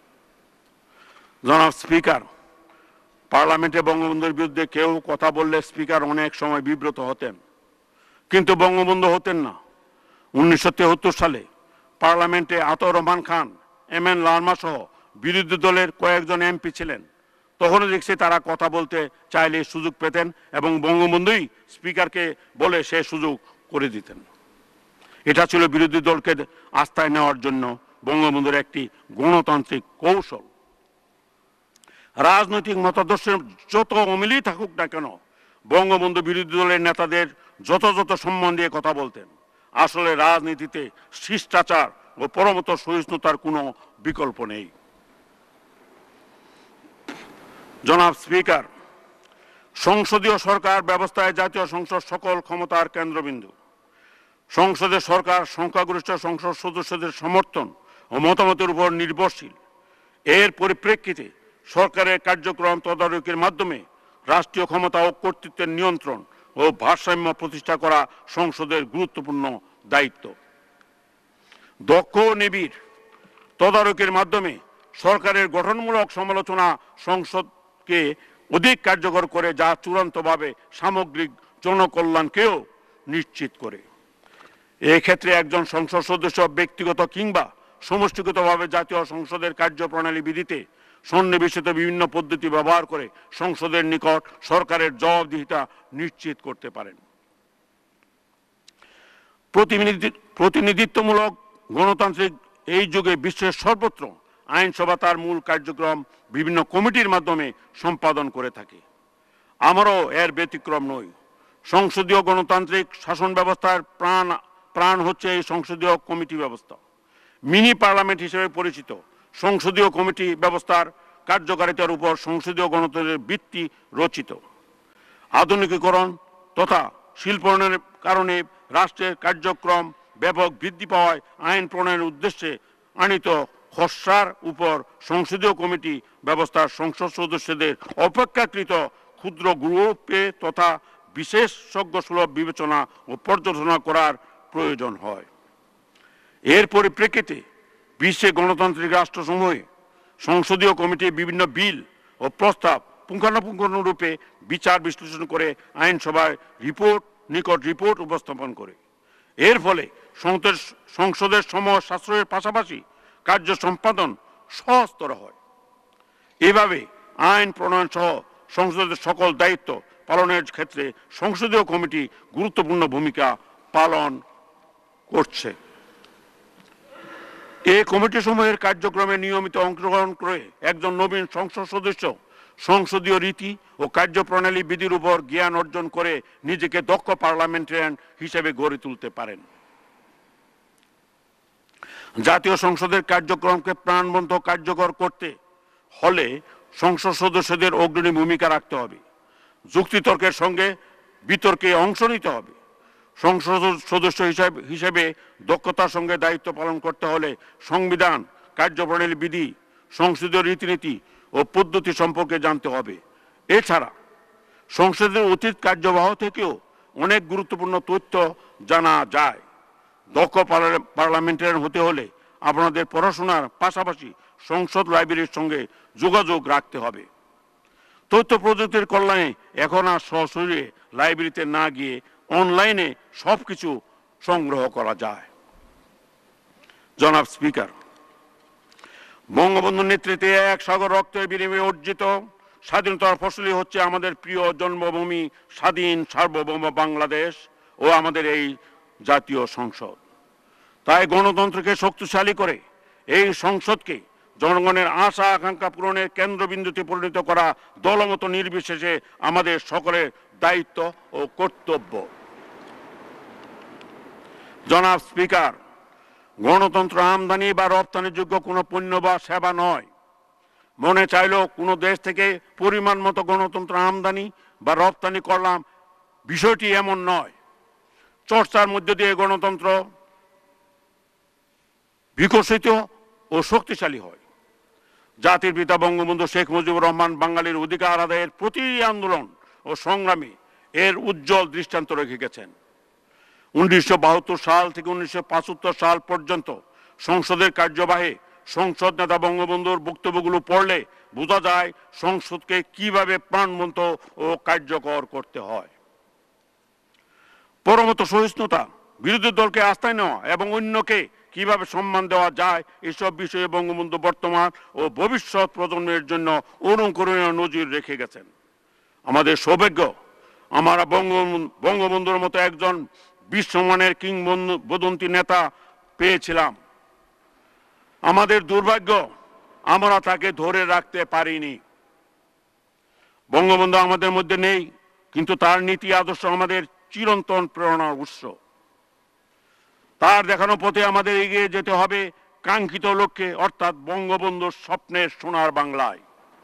জনাব স্পিকার, পার্লামেন্টে বঙ্গবন্ধুর বিরুদ্ধে কেউ কথা বললে স্পিকার অনেক সময় বিব্রত হতেন, কিন্তু বঙ্গবন্ধু হতেন না। উনিশশো তেহত্তর সালে পার্লামেন্টে আতাউর রহমান খান, এম এন লারমা সহ বিরোধী দলের কয়েকজন এমপি ছিলেন। তখনও দেখছি তারা কথা বলতে চাইলে সুযোগ পেতেন এবং বঙ্গবন্ধুই স্পিকারকে বলে সে সুযোগ করে দিতেন। এটা ছিল বিরোধী দলকে আস্থায় নেওয়ার জন্য বঙ্গবন্ধুর একটি গণতান্ত্রিক কৌশল। রাজনৈতিক মতাদর্শের যত অমিলই থাকুক না কেন, বঙ্গবন্ধু বিরোধী দলের নেতাদের যথাযথ সম্মান দিয়ে কথা বলতেন। আসলে রাজনীতিতে শিষ্টাচার ও পরমত সহিষ্ণুতার কোনো বিকল্প নেই। জনাব স্পিকার, সংসদীয় সরকার ব্যবস্থায় জাতীয় সংসদ সকল ক্ষমতার কেন্দ্রবিন্দু। সংসদের সরকার সংখ্যাগরিষ্ঠ সংসদ সদস্যদের সমর্থন ও মতামতের উপর নির্ভরশীল। এর পরিপ্রেক্ষিতে সরকারের কার্যক্রম তদারকির মাধ্যমে রাষ্ট্রীয় ক্ষমতা ও কর্তৃত্বের নিয়ন্ত্রণ ও ভারসাম্য প্রতিষ্ঠা করা সংসদের গুরুত্বপূর্ণ দায়িত্ব। দক্ষ ও নিবিড় তদারকির মাধ্যমে সরকারের গঠনমূলক সমালোচনা সংসদকে অধিক কার্যকর করে, যা চূড়ান্তভাবে সামগ্রিক জনকল্যাণকেও নিশ্চিত করে। এক্ষেত্রে একজন সংসদ সদস্য ব্যক্তিগত কিংবা সমষ্টিগতভাবে জাতীয় সংসদের কার্যপ্রণালী বিধিতে সন্নিবেশিত বিভিন্ন পদ্ধতি ব্যবহার করে সংসদের নিকট সরকারের জবাবদিহিতা নিশ্চিত করতে পারেন। প্রতিনিধিত্বমূলক গণতান্ত্রিক এই যুগে বিশ্বের সর্বত্র আইনসভা তার মূল কার্যক্রম বিভিন্ন কমিটির মাধ্যমে সম্পাদন করে থাকে। আমারও এর ব্যতিক্রম নই। সংসদীয় গণতান্ত্রিক শাসন ব্যবস্থার প্রাণ প্রাণ হচ্ছে এই সংসদীয় কমিটি ব্যবস্থা। মিনি পার্লামেন্ট হিসেবে পরিচিত সংসদীয় কমিটি ব্যবস্থার কার্যকারিতার উপর সংসদীয় গণতন্ত্রের ভিত্তি রচিত। আধুনিকীকরণ তথা শিল্পায়নের কারণে রাষ্ট্রের কার্যক্রম ব্যাপক বৃদ্ধি পাওয়ায় আইন প্রণয়নের উদ্দেশ্যে আনিত খসড়ার উপর সংসদীয় কমিটি ব্যবস্থার সংসদ সদস্যদের অপেক্ষাকৃত ক্ষুদ্র গ্রুপে তথা বিশেষজ্ঞ সুলভ বিবেচনা ও পর্যালোচনা করার প্রয়োজন হয়। এর পরিপ্রেক্ষিতে বিশ্বে গণতান্ত্রিক রাষ্ট্রসমূহে সংসদীয় কমিটি বিভিন্ন বিল ও প্রস্তাব পুঙ্খানুপুঙ্খানুরূপে বিচার বিশ্লেষণ করে আইনসভায় রিপোর্ট নিকট রিপোর্ট উপস্থাপন করে। এর ফলে সংসদের সময় সাশ্রয়ের পাশাপাশি কার্য সম্পাদন সহজতর হয়। এভাবে আইন প্রণয়ন সহ সংসদের সকল দায়িত্ব পালনের ক্ষেত্রে সংসদীয় কমিটি গুরুত্বপূর্ণ ভূমিকা পালন করছে। এই কমিটি সমূহের কার্যক্রমে নিয়মিত অংশগ্রহণ করে একজন নবীন সংসদ সদস্য সংসদীয় রীতি ও কার্যপ্রণালী বিধির উপর জ্ঞান অর্জন করে নিজেকে দক্ষ পার্লামেন্টারিয়ান হিসেবে গড়ে তুলতে পারেন। জাতীয় সংসদের কার্যক্রমকে প্রাণবন্ত কার্যকর করতে হলে সংসদ সদস্যদের অগ্রণী ভূমিকা রাখতে হবে। যুক্তিতর্কের সঙ্গে বিতর্কে অংশ নিতে হবে। সংসদ সদস্য হিসাবে হিসেবে দক্ষতার সঙ্গে দায়িত্ব পালন করতে হলে সংবিধান, কার্যপ্রণালী বিধি, সংসদীয় রীতিনীতি ও পদ্ধতি সম্পর্কে জানতে হবে। এছাড়া সংসদের অতীত কার্যবাহ থেকেও অনেক গুরুত্বপূর্ণ তথ্য জানা যায়। দক্ষ পার্লামেন্টারিয়ান হতে হলে আপনাদের পড়াশোনার পাশাপাশি সংসদ লাইব্রেরির সঙ্গে যোগাযোগ রাখতে হবে। তথ্য প্রযুক্তির কল্যাণে এখন আর সরাসরি লাইব্রেরিতে না গিয়ে অনলাইনে সব কিছু সংগ্রহ করা যায়। জনাব স্পিকার, বঙ্গবন্ধুর নেতৃত্বে এক সাগর রক্তের বিনিময়ে অর্জিত স্বাধীনতার ফসলই হচ্ছে আমাদের প্রিয় জন্মভূমি স্বাধীন সার্বভৌম বাংলাদেশ ও আমাদের এই জাতীয় সংসদ। তাই গণতন্ত্রকে শক্তিশালী করে এই সংসদকে জনগণের আশা আকাঙ্ক্ষা পূরণের কেন্দ্রবিন্দুতে পরিণত করা দলমত নির্বিশেষে আমাদের সকলের দায়িত্ব ও কর্তব্য। জনাব স্পিকার, গণতন্ত্র আমদানি বা রপ্তানিযোগ্য কোনো পণ্য বা সেবা নয়। মনে চাইলেও কোনো দেশ থেকে পরিমাণ মতো গণতন্ত্র আমদানি বা রপ্তানি করলাম, বিষয়টি এমন নয়। চর্চার মধ্য দিয়ে গণতন্ত্র বিকশিত ও শক্তিশালী হয়। জাতির পিতা বঙ্গবন্ধু শেখ মুজিবুর রহমান বাঙালির অধিকার আদায়ের প্রতি আন্দোলন ও সংগ্রামে এর উজ্জ্বল দৃষ্টান্ত রেখে গেছেন। উনিশশো বাহাত্তর সাল থেকে উনিশশো পঁচাত্তর সাল পর্যন্ত সংসদের কার্যবাহে সংসদ নেতা বঙ্গবন্ধুর বক্তব্যগুলো পড়লে বোঝা যায় সংসদকে কিভাবে প্রাণবন্ত ও কার্যকর করতে হয়। পরমত সহিষ্ণুতা, বিরোধী দলকে আস্থায় নেওয়া এবং অন্যকে কিভাবে সম্মান দেওয়া যায়, এসব বিষয়ে বঙ্গবন্ধু বর্তমান ও ভবিষ্যৎ প্রজন্মের জন্য অনুকরণীয় নজির রেখে গেছেন। আমাদের সৌভাগ্য আমরা বঙ্গবন্ধুর মতো একজন বিশ্বমানের কিংবদন্তি নেতা পেয়েছিলাম। আমাদের দুর্ভাগ্য আমরা তাকে ধরে রাখতে পারিনি। বঙ্গবন্ধু আমাদের মধ্যে নেই, কিন্তু তার নীতি আদর্শ আমাদের চিরন্তন প্রেরণার উৎস। তার দেখানো পথে আমাদের এগিয়ে যেতে হবে কাঙ্ক্ষিত লক্ষ্যে, অর্থাৎ বঙ্গবন্ধুর স্বপ্নের সোনার বাংলায়।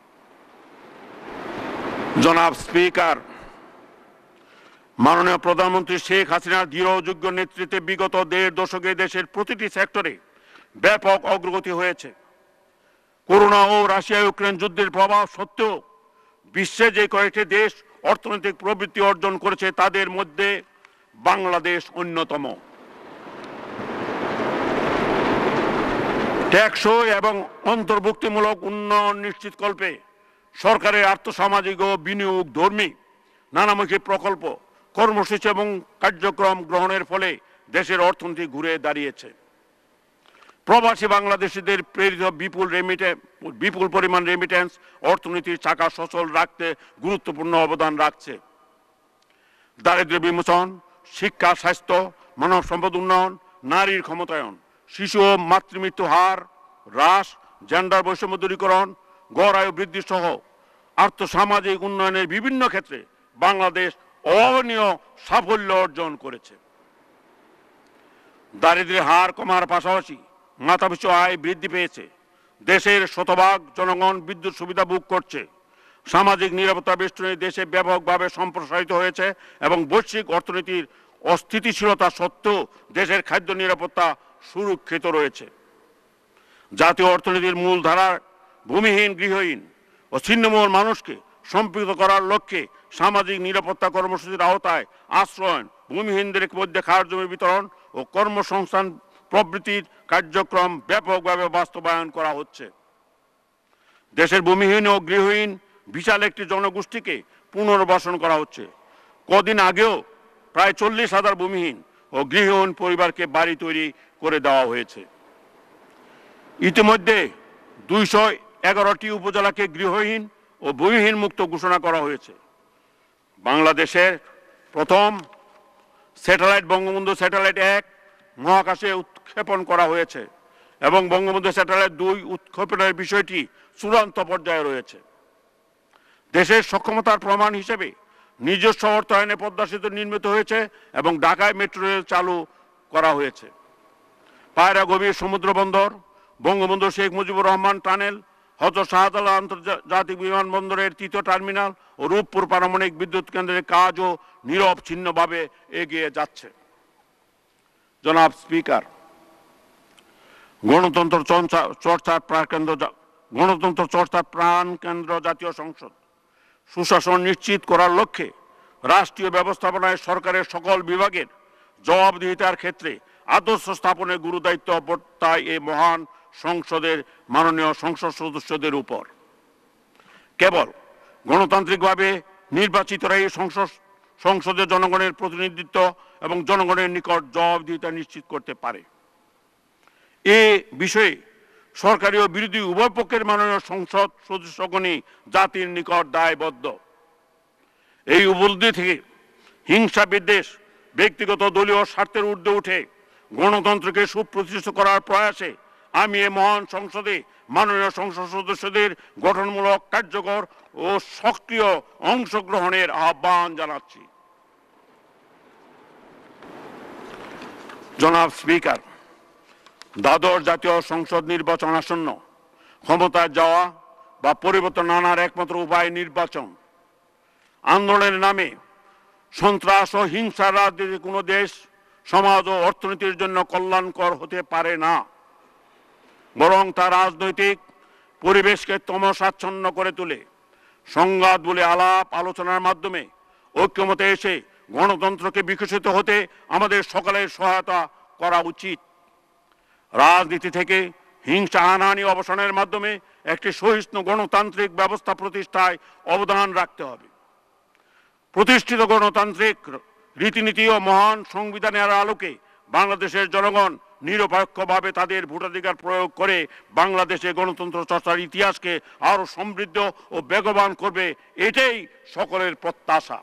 জনাব স্পিকার, মাননীয় প্রধানমন্ত্রী শেখ হাসিনার দৃঢ় যোগ্য নেতৃত্বে বিগত দেড় দশকে দেশের প্রতিটি সেক্টরে ব্যাপক অগ্রগতি হয়েছে। করোনা ও রাশিয়া ইউক্রেন যুদ্ধের প্রভাব সত্ত্বেও বিশ্বে যে কয়েকটি দেশ অর্থনৈতিক প্রবৃদ্ধি অর্জন করেছে তাদের মধ্যে বাংলাদেশ অন্যতম। টেকসই এবং অন্তর্ভুক্তিমূলক উন্নয়ন নিশ্চিতকল্পে সরকারের আর্থসামাজিক ও বিনিয়োগ ধর্মী নানামুখী প্রকল্প, কর্মসূচি এবং কার্যক্রম গ্রহণের ফলে দেশের অর্থনীতি ঘুরে দাঁড়িয়েছে। প্রবাসী বাংলাদেশিদের প্রেরিত বিপুল রেমিটে বিপুল পরিমাণ রেমিটেন্স অর্থনীতির চাকা সচল রাখতে গুরুত্বপূর্ণ অবদান রাখছে। দারিদ্র্য বিমোচন, শিক্ষা, স্বাস্থ্য, মানব সম্পদ উন্নয়ন, নারীর ক্ষমতায়ন, শিশু ও মাতৃমৃত্যু হার হ্রাস, জেন্ডার বৈষম্য দূরীকরণ, গড় আয়ু বৃদ্ধি সহ আর্থসামাজিক উন্নয়নের বিভিন্ন ক্ষেত্রে বাংলাদেশ অভাবনীয় সাফল্য অর্জন করেছে। দারিদ্র্যের হার কমার পাশাপাশি মাথাপিছু আয় বৃদ্ধি পেয়েছে। দেশের শতভাগ জনগণ বিদ্যুৎ সুবিধা ভোগ করছে। সামাজিক নিরাপত্তা বেষ্টনী দেশে ব্যাপকভাবে সম্প্রসারিত হয়েছে এবং বৈশ্বিক অর্থনীতির অস্থিতিশীলতা সত্ত্বেও দেশের খাদ্য নিরাপত্তা সুরক্ষিত রয়েছে। জাতীয় অর্থনীতির মূলধারার ভূমিহীন, গৃহহীন ও ছিন্নমূল মানুষকে সম্পৃক্ত করার লক্ষ্যে সামাজিক নিরাপত্তা কর্মসূচির আওতায় আশ্রয়ন, ভূমিহীনদের মধ্যে খাওয়ার জমি বিতরণ ও কর্মসংস্থান প্রভৃতির কার্যক্রম ব্যাপকভাবে বাস্তবায়ন করা হচ্ছে। দেশের ভূমিহীন ও গৃহহীন বিশাল একটি জনগোষ্ঠীকে পুনর্বাসন করা হচ্ছে। কদিন আগেও প্রায় চল্লিশ হাজার ভূমিহীন ও গৃহহীন পরিবারকে বাড়ি তৈরি করে দেওয়া হয়েছে। ইতিমধ্যে দুইশো এগারোটি উপজেলাকে গৃহহীন ও ভূমিহীন মুক্ত ঘোষণা করা হয়েছে। বাংলাদেশের প্রথম স্যাটেলাইট বঙ্গবন্ধু স্যাটেলাইট এক মহাকাশে উৎক্ষেপণ করা হয়েছে এবং বঙ্গবন্ধু স্যাটেলাইট দুই উৎক্ষেপণের বিষয়টি চূড়ান্ত পর্যায়ে রয়েছে। দেশের সক্ষমতার প্রমাণ হিসেবে নিজস্ব অর্থায়নে পদ্মা সেতু নির্মিত হয়েছে এবং ঢাকায় মেট্রো রেল চালু করা হয়েছে। পায়রা গভীর সমুদ্র বন্দর, বঙ্গবন্ধু শেখ মুজিবুর রহমান টানেল, হযরত শাহজালাল আন্তর্জাতিক বিমানবন্দরের তৃতীয় টার্মিনাল ও রূপপুর পারমাণবিক বিদ্যুৎ কেন্দ্রের কাজও নিরবচ্ছিন্নভাবে এগিয়ে যাচ্ছে। জনাব স্পিকার, গণতন্ত্র চর্চার প্রাণকেন্দ্র গণতন্ত্র চর্চার প্রাণকেন্দ্র জাতীয় সংসদ সুশাসন নিশ্চিত করার লক্ষ্যে রাষ্ট্রীয় ব্যবস্থাপনায় সরকারের সকল বিভাগের জবাবদিহিতার ক্ষেত্রে আদর্শ স্থাপনের গুরুদায়িত্ব বর্তায় এই মহান সংসদের মাননীয় সংসদ সদস্যদের উপর। কেবল গণতান্ত্রিকভাবে নির্বাচিতরা এই সংসদ সংসদে জনগণের প্রতিনিধিত্ব এবং জনগণের নিকট জবাবদিহিতা নিশ্চিত করতে পারে। এ বিষয়ে সরকারি ও বিরোধী উভয় পক্ষের মাননীয় সংসদ সদস্যগণই জাতির নিকট দায়বদ্ধ। এই উপলব্ধি থেকে হিংসা, বিদ্বেষ, ব্যক্তিগত দলীয় স্বার্থের ঊর্ধ্বে উঠে গণতন্ত্রকে সুপ্রতিষ্ঠিত করার প্রয়াসে আমি এ মহান সংসদে মাননীয় সংসদ সদস্যদের গঠনমূলক, কার্যকর ও সক্রিয় অংশগ্রহণের আহ্বান জানাচ্ছি। জনাব স্পিকার, দ্বাদশ জাতীয় সংসদ নির্বাচন আসন্ন। ক্ষমতায় যাওয়া বা পরিবর্তন আনার একমাত্র উপায় নির্বাচন। আন্দোলনের নামে সন্ত্রাস ও হিংসার রাজনীতি কোনো দেশ, সমাজ ও অর্থনীতির জন্য কল্যাণকর হতে পারে না, বরং তা রাজনৈতিক পরিবেশকে তমসাচ্ছন্ন করে তোলে। সংঘাত বলে আলাপ আলোচনার মাধ্যমে ঐক্যমতে এসে গণতন্ত্রকে বিকশিত হতে আমাদের সকলের সহায়তা করা উচিত। রাজনীতি থেকে হিংসা, হানাহানি অবসানের মাধ্যমে একটি সহিষ্ণু গণতান্ত্রিক ব্যবস্থা প্রতিষ্ঠায় অবদান রাখতে হবে। প্রতিষ্ঠিত গণতান্ত্রিক রীতিনীতি ও মহান সংবিধানের আলোকে বাংলাদেশের জনগণ নিরপেক্ষভাবে তাদের ভোটাধিকার প্রয়োগ করে বাংলাদেশে গণতন্ত্র চর্চার ইতিহাসকে আরো সমৃদ্ধ ও বেগবান করবে, এটাই সকলের প্রত্যাশা।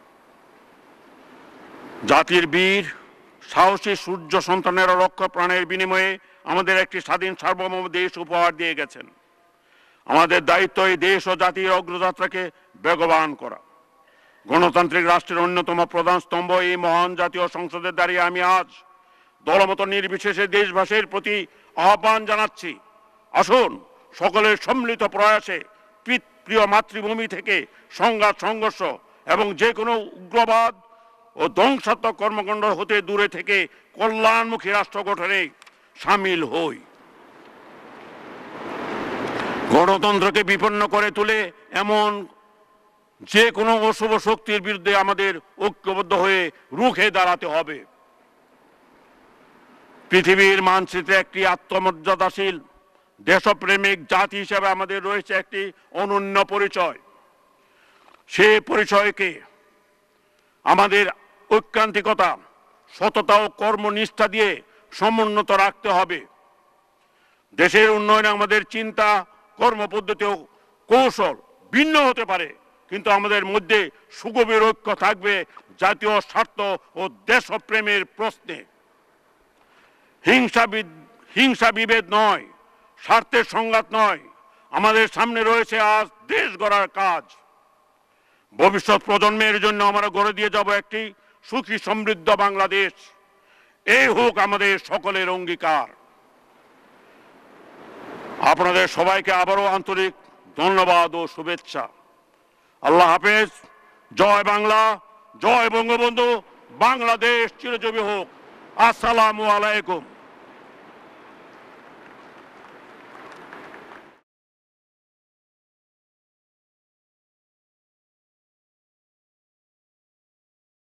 জাতির বীর সাহসী সূর্য সন্তানেরা লক্ষ প্রাণের বিনিময়ে আমাদের একটি স্বাধীন সার্বভৌম দেশ উপহার দিয়ে গেছেন। আমাদের দায়িত্ব এই দেশ ও জাতির অগ্রযাত্রাকে বেগবান করা। গণতান্ত্রিক রাষ্ট্রের অন্যতম প্রধান স্তম্ভ এই মহান জাতীয় সংসদের দাঁড়িয়ে আমি আজ দলমত নির্বিশেষে দেশবাসীর প্রতি আহ্বান জানাচ্ছি, আসুন সকলের সম্মিলিত প্রয়াসে প্রিয় মাতৃভূমি থেকে সংঘাত সংঘর্ষ এবং যে কোনো উগ্রবাদ ও ধ্বংসাত্মক কর্মকাণ্ড হতে দূরে থেকে কল্যাণমুখী রাষ্ট্র গঠনে সামিল হই। গণতন্ত্রকে বিপন্ন করে তুলে এমন যে কোনো অশুভ শক্তির বিরুদ্ধে আমাদের ঐক্যবদ্ধ হয়ে রুখে দাঁড়াতে হবে। পৃথিবীর মানচিত্রে একটি আত্মমর্যাদাশীল দেশপ্রেমিক জাতি হিসেবে আমাদের রয়েছে একটি অনন্য পরিচয়। সে পরিচয়কে আমাদের ঐকান্তিকতা, সততা ও কর্মনিষ্ঠা দিয়ে সমুন্নত রাখতে হবে। দেশের উন্নয়নে আমাদের চিন্তা, কর্মপদ্ধতি ও কৌশল ভিন্ন হতে পারে, কিন্তু আমাদের মধ্যে সুগভীর ঐক্য থাকবে জাতীয় স্বার্থ ও দেশপ্রেমের প্রশ্নে। হিংসা হিংসা বিভেদ নয়, স্বার্থের সংঘাত নয়, আমাদের সামনে রয়েছে আজ দেশ গড়ার কাজ। ভবিষ্যৎ প্রজন্মের জন্য আমরা গড়ে দিয়ে যাব একটি সুখী সমৃদ্ধ বাংলাদেশ। এই হোক আমাদের সকলের অঙ্গীকার। আপনাদের সবাইকে আবারও আন্তরিক ধন্যবাদ ও শুভেচ্ছা। আল্লাহ হাফেজ। জয় বাংলা, জয় বঙ্গবন্ধু। বাংলাদেশ চিরজীবী হোক। আসসালামু আলাইকুম।